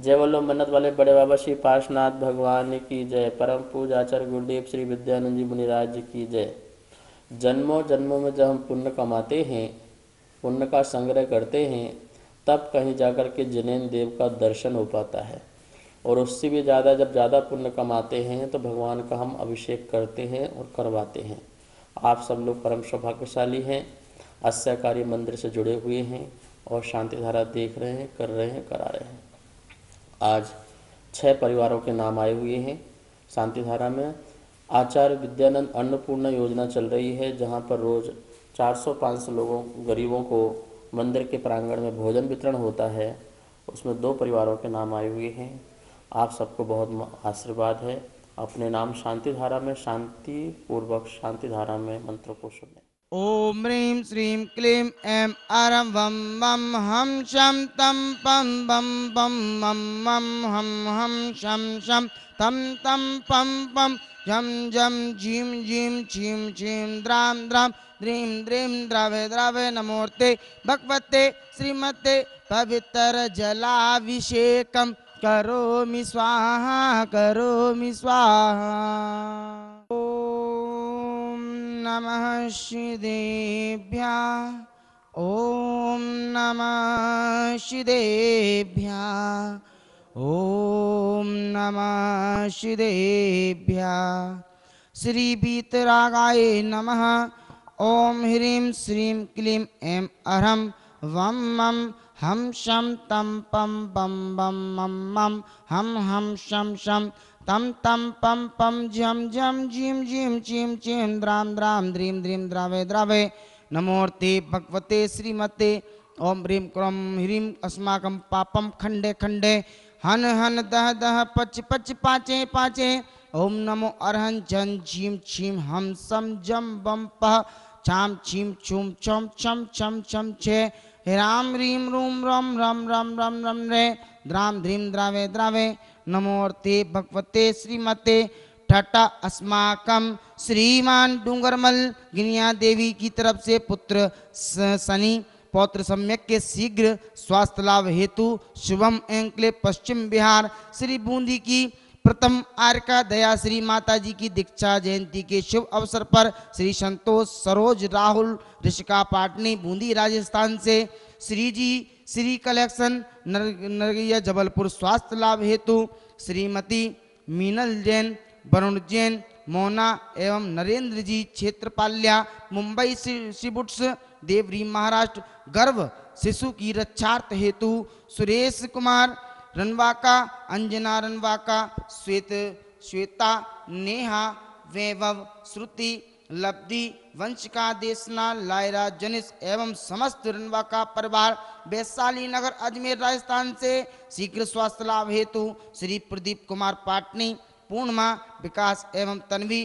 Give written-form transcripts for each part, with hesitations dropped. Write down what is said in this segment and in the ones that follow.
जय बोलो मन्नत वाले बड़े बाबा श्री पार्श्वनाथ भगवान की जय। परम पूज आचार्य गुरुदेव श्री विद्यानंद जी मुनिराज जी की जय। जन्मों जन्मों में जब हम पुण्य कमाते हैं, पुण्य का संग्रह करते हैं, तब कहीं जाकर के जिनेन्द्र देव का दर्शन हो पाता है। और उससे भी ज़्यादा जब ज़्यादा पुण्य कमाते हैं तो भगवान का हम अभिषेक करते हैं और करवाते हैं। आप सब लोग परम सौभाग्यशाली हैं, अस्याकारी मंदिर से जुड़े हुए हैं और शांति धारा देख रहे हैं, कर रहे हैं, करा रहे हैं। आज 6 परिवारों के नाम आए हुए हैं शांति धारा में। आचार्य विद्यानंद अन्नपूर्णा योजना चल रही है, जहां पर रोज़ 400-500 लोगों गरीबों को मंदिर के प्रांगण में भोजन वितरण होता है। उसमें 2 परिवारों के नाम आए हुए हैं। आप सबको बहुत आशीर्वाद है। अपने नाम शांति धारा में शांति पूर्वक शांति धारा में मंत्र को सुने। ओम ह्रीं श्रीं क्लीं ऐं आरं वं वं हम शं तं पं बं बं मं मं हम हम शं शं तं तं पं पं झं झं झीं झीं छीं छीं द्रां द्रां द्रीं द्रीं द्रावे द्रावे नमोर्ते भगवते श्रीमते पवित्र जलाभिषेकं करोमि स्वाहा करोमि स्वाहा। नमः श्रीदेभ्यः ओम नमः श्रीदेभ्यः ओम नमः श्रीदेभ्यः। श्री वीतरागाय नमः। ओम ह्रीं श्रीं क्लीं ऐं अरहं वं मं हम शं तं पं बं बं मं मं हम शं शं तं तं पं पं झं झं झीं झीं छीं छीं द्रां द्रां द्रीं द्रीं द्रावे द्रावे नमोर्ते भगवते श्रीमते। ओम ह्रीं क्रों ह्रीं अस्माकं पापं खंडे खंडे हन हन दह दह पच पच पाचे पाचे। ओम नमो अरहं झं झीं छीं हम सम जम बम पह छाम छीं छूम छम छम छम छम छे राम ह्रीं रूम रम रम रम रम रम रे द्रां द्रीं द्रावे द्रावे नमोर्ते भगवते श्रीमते। ठटा अस्माकं श्रीमान डूंगरमल गिनिया देवी की तरफ से पुत्र शनि पौत्र सम्यक के शीघ्र स्वास्थ्य लाभ हेतु शुभम एंक्ले पश्चिम बिहार श्री बूंदी की प्रथम आर्का दया श्री माता जी की दीक्षा जयंती के शुभ अवसर पर श्री संतोष सरोज राहुल ऋषिका पाटनी बूंदी राजस्थान से श्री जी श्री कलेक्शन नरगिया जबलपुर स्वास्थ्य लाभ हेतु श्रीमती मीनल जैन वरुण जैन मोना एवं नरेंद्र जी क्षेत्रपाल्या मुंबई शिबुट्स देवरी महाराष्ट्र गर्भ शिशु की रक्षार्थ हेतु सुरेश कुमार रनवाका अंजना रनवाका श्वेता नेहा वैभव श्रुति लब्धि वंशिका देशना लायरा जनिस एवं समस्त रनवाका परिवार वैशाली नगर अजमेर राजस्थान से शीघ्र स्वास्थ्य लाभ हेतु श्री प्रदीप कुमार पाटनी पूर्णिमा विकास एवं तन्वी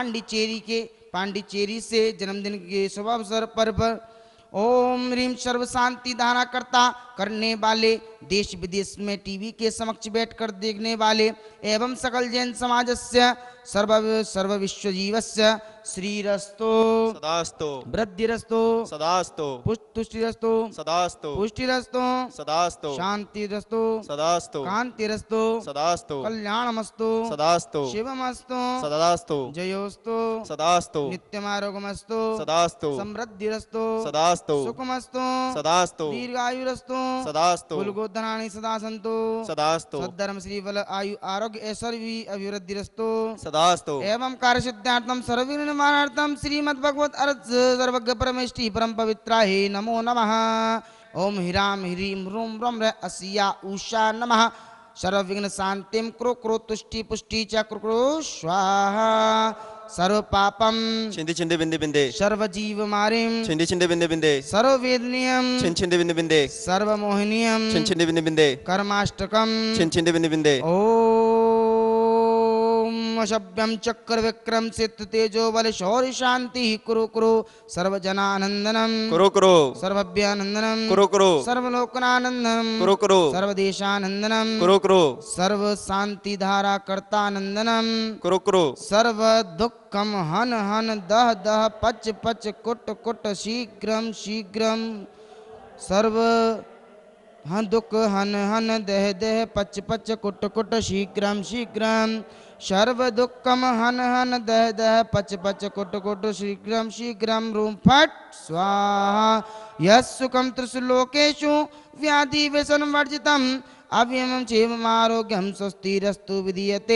पांडिचेरी से जन्मदिन के शुभ अवसर पर ओम ह्रीं सर्व शांति धारा करता करने वाले देश विदेश में टीवी के समक्ष बैठकर देखने वाले एवं सकल जैन समाजस्य सर्व विश्व जीवस्य श्रीरस्तो सदास्तो वृद्धिरस्तो सदास्तो पुष्टिरस्तो सदास्तो पुष्टिरस्तो सदास्तो शांतिरस्तो सदास्तो कांतिरस्तो सदास्तो कल्याणमस्तु सदास्तो शिवमस्तु सदास्तो जयोस्तु सदास्तो नित्यमारोग्यमस्तु सदास्तो समृद्धिरस्तु सदास्तो सुखमस्तु सदास्तो दीर्घायुरस्तु सदास्तो कुलगोधनानि सदा सन्तु सदास्तो सद्धर्म श्री बल आयु आरोग्य ऐश्वर्य अभिवृद्धिरस्तु सदास्तो एवं कार्यसिद्धार्थम सर्वनिर्माणार्थम श्रीमद् भगवत अर्थ सर्वज्ञ परमेष्टि परम पवित्राहे नमो नमः। ओम ह्रां ह्रीं रूं रं र अस्या उषा नमः सर्वविघ्न शांतिं कुरु कुरु तुष्टि पुष्टि च कुरु कुरु स्वाहा। सर्व पापम छिंदी छिंदी बिंदे बिंदे सर्व जीव मारिम छिंदी छिंदी बिंदे बिंदे सर्व वेदनीयम छिन छिंदी बिंदे बिंदे सर्व मोहनीयम छिन छिंदी बिंदे बिंदे कर्माष्टकम छिन छिंदी बिंदे बिंदे ओम अशभ्यम चक्र विक्रम सिद्ध तेजो बल शौर्य शांति कुरु कुरु सर्वजनानंदनम करो करो सर्वभ्यानंदनम करो करो सर्वलोकनानंदनम करो करो सर्वदेशानंदनम करो करो सर्व शांति धारा कर्तानंदनम करो करो सर्व दुःखम हन हन दह दह पच पच कुट कुट शीघ्रम शीघ्रम सर्व हन दुख हन हन दह दह पच पच कुट कुट शीघ्रम शीघ्रम सर्व दुखम हन हन दह दह पच पच कुट कुट शीघ्रम शीघ्रम रूम फट स्वाहा यस्सुखम त्रिशुलोकेषु व्याधि व्यसन वर्जितम अव्ययम क्षेमम आरोग्यम स्वस्तिरस्तु विधीयते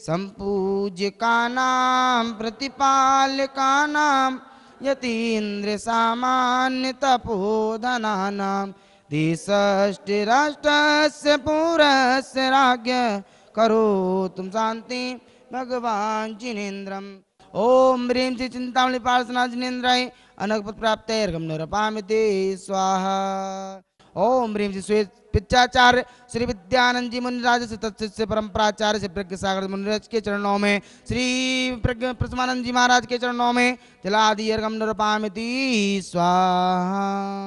संपूज्यकानां प्रतिपालकानां यतीन्द्र सामान्य तपोधनानां देशस्य राष्ट्रस्य पुरस्य राज्ञ करो तुम शांति भगवान जिनेन्द्रम। ओम ह्रीं श्री चिंतामणि पार्श्वनाथ जिनेन्द्राय अनगपत प्राप्तैर्गम नरपामिते स्वाहा। ओम ह्रीं श्री श्वेत पिच्चाचार्य श्री विद्यानंद जी मुनिराज से तत्शिष्य परम्पराचार्य श्री प्रज्ञ सागर मुनिराज के चरणों में, श्री प्रज्ञ प्रसमानंद जी महाराज के चरणों में जलादि अर्घम नरपामिति स्वाहा।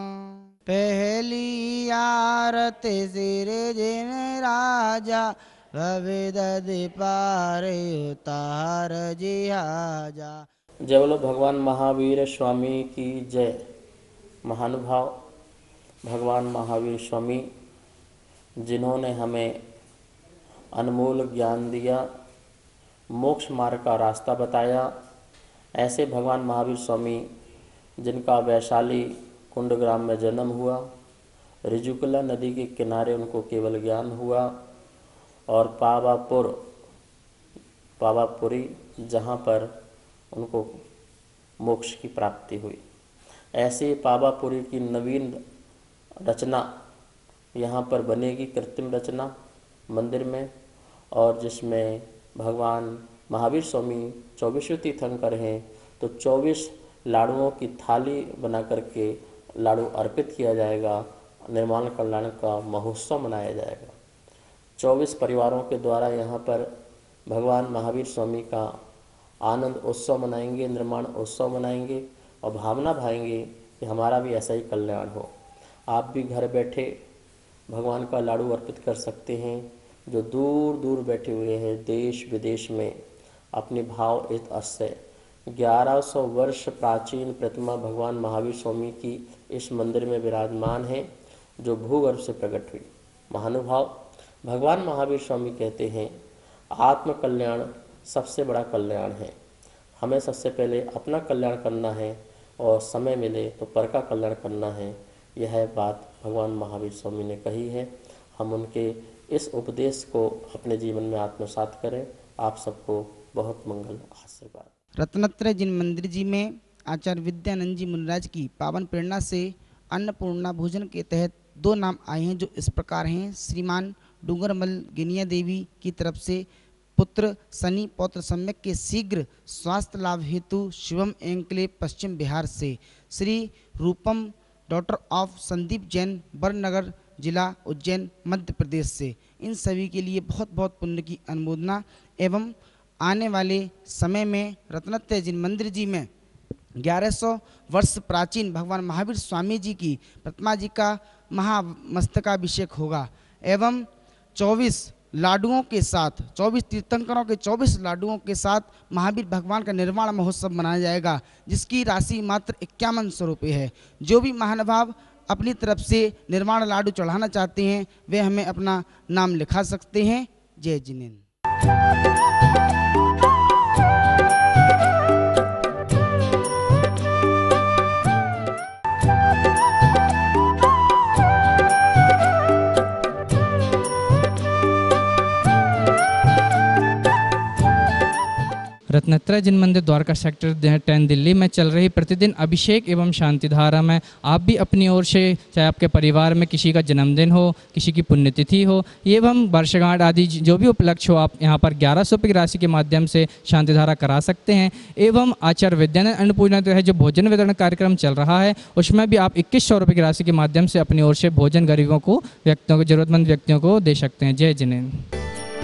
पहली आरती सिर जिन राजा रविद दीपार उतार जिहाजा। जय बोलो भगवान महावीर स्वामी की जय। महानुभाव भगवान महावीर स्वामी जिन्होंने हमें अनमोल ज्ञान दिया, मोक्ष मार्ग का रास्ता बताया, ऐसे भगवान महावीर स्वामी जिनका वैशाली कुंडग्राम में जन्म हुआ, ऋजुकला नदी के किनारे उनको केवल ज्ञान हुआ और पावापुरी जहाँ पर उनको मोक्ष की प्राप्ति हुई, ऐसे पावापुरी की नवीन रचना यहाँ पर बनेगी, कृत्रिम रचना मंदिर में, और जिसमें भगवान महावीर स्वामी 24 तीर्थंकर हैं, तो 24 लाड़ुओं की थाली बना करके लाड़ू अर्पित किया जाएगा, निर्माण कल्याण का महोत्सव मनाया जाएगा। 24 परिवारों के द्वारा यहाँ पर भगवान महावीर स्वामी का आनंद उत्सव मनाएंगे, निर्माण उत्सव मनाएंगे और भावना भाएंगे कि हमारा भी ऐसा ही कल्याण हो। आप भी घर बैठे भगवान का लाड़ू अर्पित कर सकते हैं। जो दूर दूर बैठे हुए हैं देश विदेश में, अपने भाव इस से 1100 वर्ष प्राचीन प्रतिमा भगवान महावीर स्वामी की इस मंदिर में विराजमान है, जो भूगर्भ से प्रकट हुई। महानुभाव भगवान महावीर स्वामी कहते हैं आत्म कल्याण सबसे बड़ा कल्याण है। हमें सबसे पहले अपना कल्याण करना है और समय मिले तो पर का कल्याण करना है। यह बात भगवान महावीर स्वामी ने कही है। हम उनके इस उपदेश को अपने जीवन में आत्मसात करें। आप सबको बहुत मंगल आशीर्वाद। रत्नत्रय जिन मंदिर जी में आचार्य विद्यानंद जी मुनिराज की पावन प्रेरणा से अन्नपूर्णा भोजन के तहत 2 नाम आए हैं, जो इस प्रकार हैं। श्रीमान डूंगरमल गिनिया देवी की तरफ से पुत्र सनी पौत्र सम्यक के शीघ्र स्वास्थ्य लाभ हेतु शिवम एंकलेव पश्चिम बिहार से, श्री रूपम डॉटर ऑफ संदीप जैन बरनगर जिला उज्जैन मध्य प्रदेश से। इन सभी के लिए बहुत बहुत पुण्य की अनुमोदना एवं आने वाले समय में रत्नत्रय जिन मंदिर जी में 1100 वर्ष प्राचीन भगवान महावीर स्वामी जी की प्रतिमा जी का महामस्तकाभिषेक होगा एवं 24 लाडुओं के साथ 24 तीर्थंकरों के 24 लाडुओं के साथ महावीर भगवान का निर्वाण महोत्सव मनाया जाएगा, जिसकी राशि मात्र 5100 रुपये है। जो भी महानुभाव अपनी तरफ से निर्वाण लाडू चढ़ाना चाहते हैं वे हमें अपना नाम लिखा सकते हैं। जय जिनेन्द्र। रत्नत्रय जिन मंदिर द्वारका सेक्टर 10 दिल्ली में चल रही प्रतिदिन अभिषेक एवं शांति धारा में आप भी अपनी ओर से, चाहे आपके परिवार में किसी का जन्मदिन हो, किसी की पुण्यतिथि हो एवं वर्षगांठ आदि जो भी उपलक्ष्य हो, आप यहाँ पर 1100 रुपये की राशि के माध्यम से शांति धारा करा सकते हैं। एवं आचार्य विद्यानंद अन्नपूर्णा जो है, जो भोजन वितरण कार्यक्रम चल रहा है, उसमें भी आप 2100 रुपये की राशि के माध्यम से अपनी ओर से भोजन गरीबों को, व्यक्तियों को, जरूरतमंद व्यक्तियों को दे सकते हैं। जय जिनेन्द्र।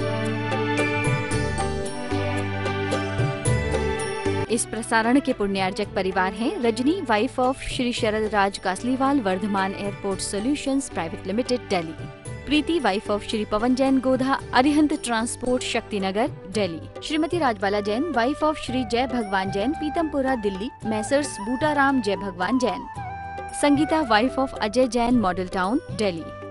इस प्रसारण के पुण्यार्जक परिवार हैं Rajni wife of Shri Sharad Raj Kasliwal Vardhaman airport solutions private limited Delhi, Preeti wife of Shri Pawan Jain Godha Arihant transport Shaktinagar Delhi, Shrimati Rajbala Jain wife of Shri Jai Bhagwan Jain Pitampura Delhi, messrs Butaram Jai Bhagwan Jain, Sangeeta wife of Ajay Jain Model Town Delhi.